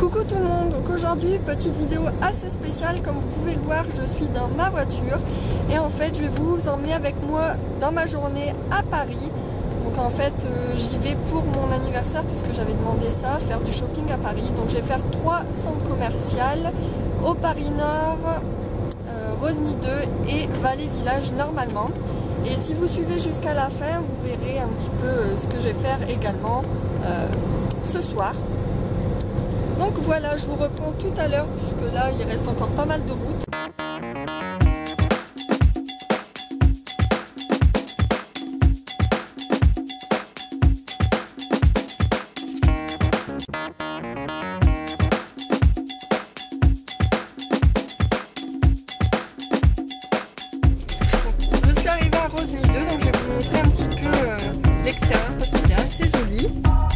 Coucou tout le monde, donc aujourd'hui petite vidéo assez spéciale. Comme vous pouvez le voir, je suis dans ma voiture et en fait je vais vous emmener avec moi dans ma journée à Paris. Donc en fait j'y vais pour mon anniversaire puisque j'avais demandé ça, faire du shopping à Paris. Donc je vais faire 3 centres commerciaux au Paris Nord, Rosny 2 et Vallée Village normalement. Et si vous suivez jusqu'à la fin, vous verrez un petit peu ce que je vais faire également ce soir. Donc voilà, je vous reprends tout à l'heure puisque là il reste encore pas mal de route. Je suis arrivée à Rosny 2, donc je vais vous montrer un petit peu l'extérieur parce qu'il est assez joli.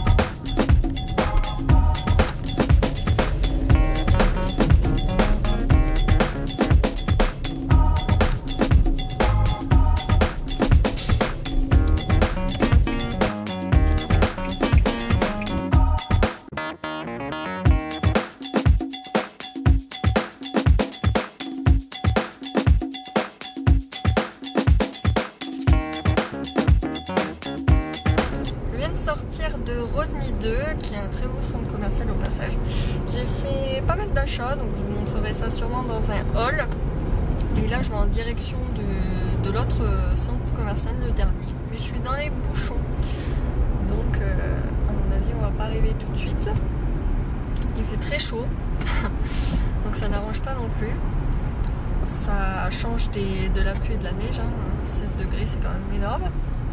Sortir de Rosny 2 qui est un très beau centre commercial au passage. J'ai fait pas mal d'achats, donc je vous montrerai ça sûrement dans un haul. Et là je vais en direction de l'autre centre commercial, le dernier, mais je suis dans les bouchons, donc à mon avis on va pas arriver tout de suite. Il fait très chaud donc ça n'arrange pas non plus. Ça change de la pluie et de la neige, hein. 16 degrés c'est quand même énorme.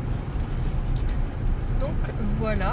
Donc voilà.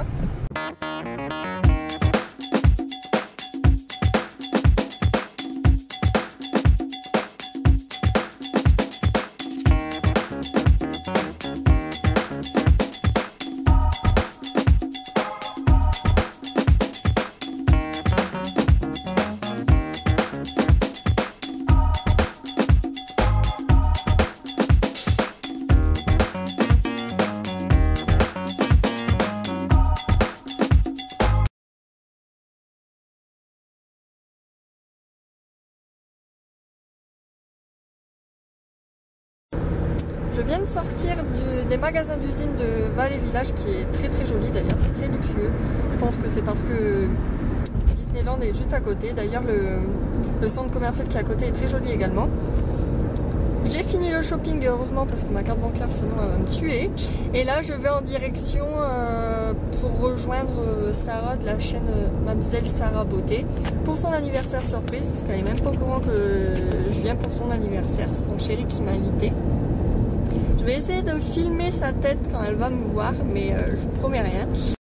Je viens de sortir des magasins d'usine de Vallée Village qui est très très joli d'ailleurs, c'est très luxueux. Je pense que c'est parce que Disneyland est juste à côté. D'ailleurs le centre commercial qui est à côté est très joli également. J'ai fini le shopping heureusement parce que ma carte bancaire sinon elle va me tuer. Et là je vais en direction pour rejoindre Sarah de la chaîne Mademoiselle Sarah Beauté pour son anniversaire surprise, parce qu'elle est même pas au courant que je viens pour son anniversaire. C'est son chéri qui m'a invité. Je vais essayer de filmer sa tête quand elle va me voir, mais je vous promets rien.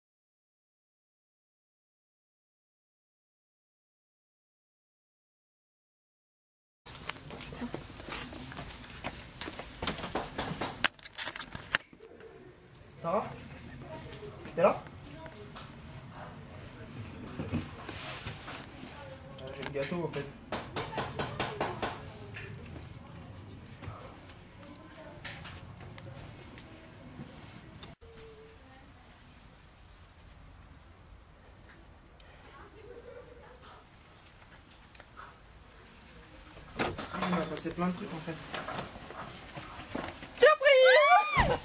Sarah, t'es là? J'ai le gâteau en fait. On a passé plein de trucs en fait. Surprise!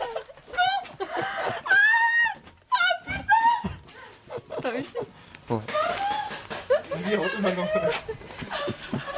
T'as réussi? Ouais. Vas-y, retourne maintenant.